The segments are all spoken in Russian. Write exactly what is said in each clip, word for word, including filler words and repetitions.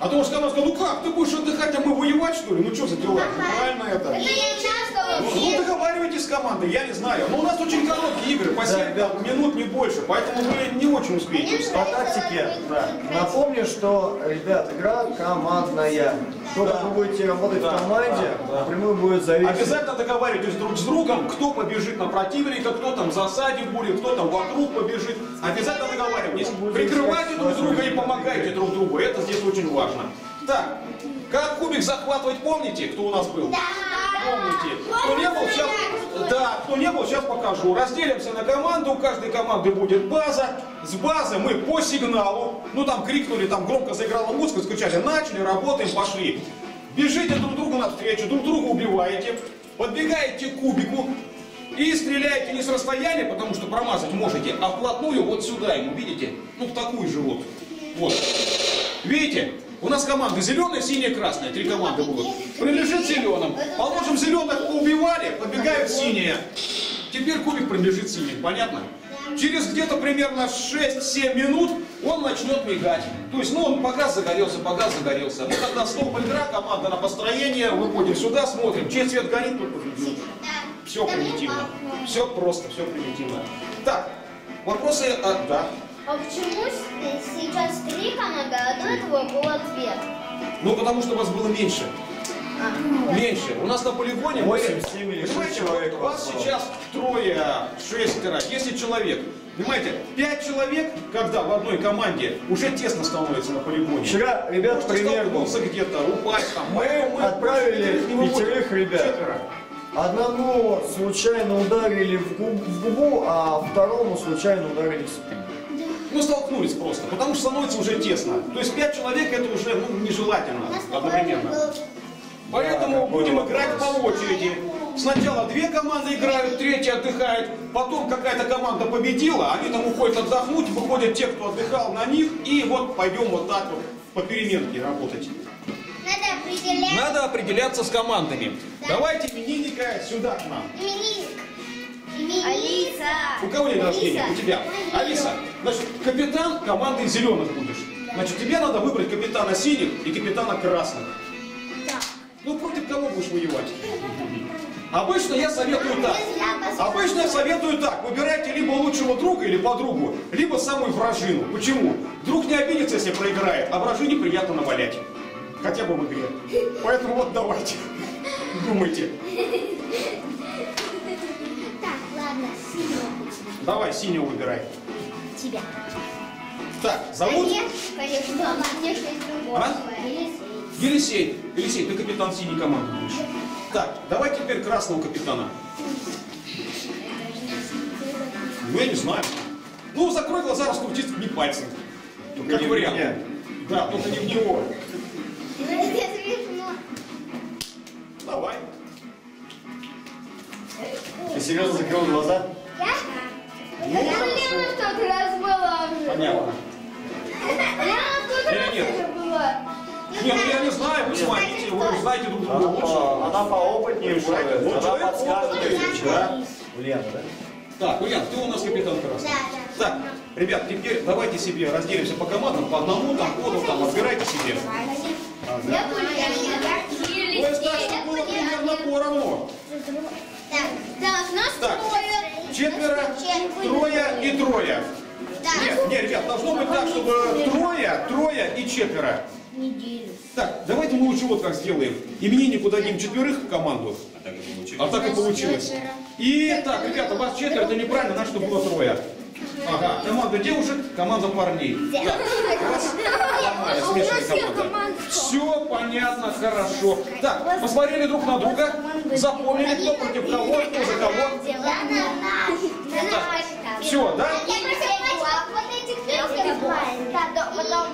А то он сказал, ну как, ты будешь отдыхать, а мы воевать, что ли? Ну что за дела? Правильно это? Это не часто Ну, вообще. ну договаривайтесь с командой, я не знаю. Но у нас очень короткие игры, по семь минут, не больше, поэтому вы не очень успеете. По тактике, да. Напомню, что, ребят, игра командная. Только вы будете работать Да, в команде, да, да. напрямую будет зависеть. Обязательно договаривайтесь друг с другом, кто побежит на противника, кто там в засаде будет, кто там вокруг побежит. Обязательно договаривайтесь. Прикрывайте друг друга и помогайте друг другу. Это здесь очень важно. Так, как кубик захватывать, помните, кто у нас был? Да. Помните. Кто не был, сейчас, да, кто не был, сейчас покажу. Разделимся на команду, у каждой команды будет база. С базы мы по сигналу, ну там крикнули, там громко заиграла музыка, скучали, начали, работаем, пошли. Бежите друг другу навстречу, друг друга убиваете, подбегаете к кубику и стреляете не с расстояния, потому что промазать можете, а вплотную вот сюда ему, видите? Ну в такую же вот. Вот. Видите? У нас команды зеленая, синяя, красная. Три команды будут. Принадлежит зеленым. Положим, зеленых поубивали, подбегают синие. Теперь кубик принадлежит синим. Понятно? Через где-то примерно шесть-семь минут он начнет мигать. То есть, ну, он погас, загорелся, погас, загорелся. Ну, тогда стоп, игра, команда на построение. Выходим сюда, смотрим. Чей цвет горит, тот победил. Все примитивно. Все просто, все примитивно. Так, вопросы? А, да. А почему сейчас три команды, а до этого было две? Ну, потому что вас было меньше. А, Меньше. У нас на полигоне мы, восемь, семь или шесть понимаете, человек вот вас у вас было. сейчас трое, шестеро, десять человек. Понимаете, пять человек, когда в одной команде, уже тесно становится на полигоне. Вчера, ребят, Может, пример был. столкнулся где-то, упасть там. Мы отправили не выводим. пятерых ребят. Четверо. Одному случайно ударили в губ- в губу, а второму случайно ударили в спину. Ну, столкнулись просто, потому что становится уже тесно. То есть пять человек это уже ну, нежелательно одновременно. Поэтому Да, будем такой играть по вопрос. очереди. Сначала две команды играют, третья отдыхает, потом какая-то команда победила, они там уходят отдохнуть, выходят те, кто отдыхал на них, и вот пойдем вот так вот по переменке работать. надо определять. Надо определяться с командами. Давайте именинника сюда к нам. Именинник. Алиса. У кого день рождения? У тебя. Алиса, значит, капитан команды зеленых будешь. Значит, тебе надо выбрать капитана синих и капитана красных. Да. Ну, против кого будешь воевать? Обычно я советую так. Обычно я советую так. Выбирайте либо лучшего друга или подругу, либо самую вражину. Почему? Друг не обидится, если проиграет, а вражине приятно навалять. Хотя бы в игре. Поэтому вот давайте. Думайте. Так, ладно, синего. Давай, синего выбирай. Тебя. Так, зовут? Конечно, да, мне есть другой. А? Елисей. Елисей. Елисей, ты капитан синей команды будешь. Так, давай теперь красного капитана. Ну, я не знаю. Ну, закрой глаза, раскрути не пальцем. Как не в вариант. меня. Да, только не в него. Это смешно. Давай. Ты серьезно закрыл глаза? Я? Ну, Я хорошо. Лена в тот раз была уже. Понятно. Лена в тот Или раз нет? уже была. Нет, ну я не знаю, вы смотрите, вы знаете друг друга лучше. Она поопытнее Ну, будет, она человек подсказывает. опытный. Вчера. Лена, да? Так, Ульян, ты у нас капитан красный. Да, да. Так, ребят, теперь давайте себе разделимся по командам, по одному, там, коду, там, отбирайте себе. Я Ульяна. То есть так, чтобы было примерно поровну. Так, так, нас Так, трое. четверо, трое и трое. Нет, нет, ребят, должно быть так, чтобы трое, трое и четверо. Неделю. Так, давайте мы лучше вот как сделаем. Имениннику дадим четверых в команду. А так и получилось. И так, ребята, вас четверо, это неправильно, надо, чтобы было трое. Ага, команда девушек, команда парней. Так, раз, нормально, смешанная команда. Все понятно, хорошо. Так, посмотрели друг на друга, запомнили, кто против кого, кто за кого. Все, да? Я просто хотела вот этих трех да, потом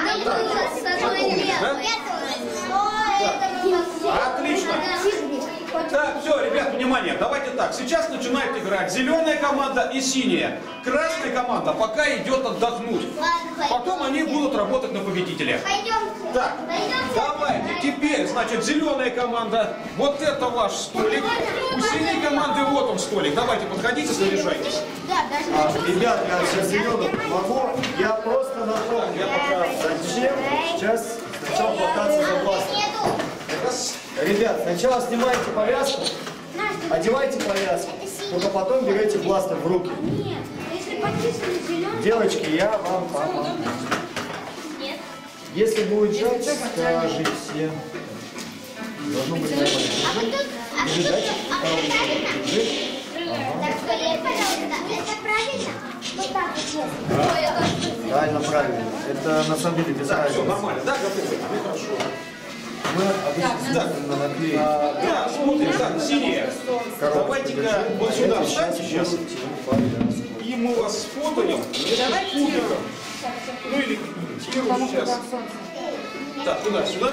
Отлично. Так, все, ребят, внимание, давайте так. Сейчас начинает играть зеленая команда и синяя. Красная команда пока идет отдохнуть. Потом они будут работать на победителя. Так, давайте, теперь, значит, зеленая команда, вот это ваш столик. У синей команды вот он столик. Давайте, подходите, заряжайтесь. А, ребят, я сейчас зеленых могу. Я просто напомню. Я пока... Зачем сейчас сначала Ребят, сначала снимайте повязку, одевайте повязку, только потом берете бластер в руки. Нет, если почистили зеленый... Девочки, я вам помогу. Нет. Если будет жать, скажите. Должно быть нормально. А вот тут... А вот тут... А вот правильно? Так, скорее, пожалуйста. Это правильно? Вот так вот. Ой, я тоже... Правильно, правильно. Это на самом деле без Так, все, разницы. нормально, да, готовы? Ну, хорошо. Мы обычно Так, смотрим на наклейки. Да, смотрим, так, синие. Давайте-ка вот сюда встаньте сейчас. И мы вас сфотаем. Давайте. Ну или сейчас. Так, туда, сюда.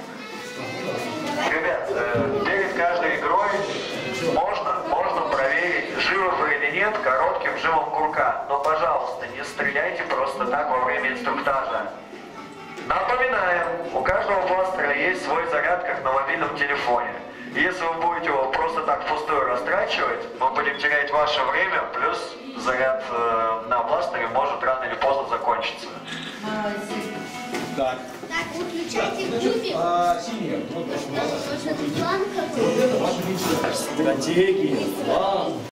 Ребят, э, перед каждой игрой можно, можно проверить, живы вы или нет, коротким жимом курка. Но, пожалуйста, не стреляйте просто так во время инструктажа. Напоминаем, у каждого бластера есть свой заряд, как на мобильном телефоне. Если вы будете его просто так впустую растрачивать, мы будем терять ваше время, плюс заряд э, на бластере может рано или поздно закончиться. Так. Так, выключайте Значит, кубик. а, синие. Вот, Может, план какой-то? вот это ваша личная. Стратегия, план.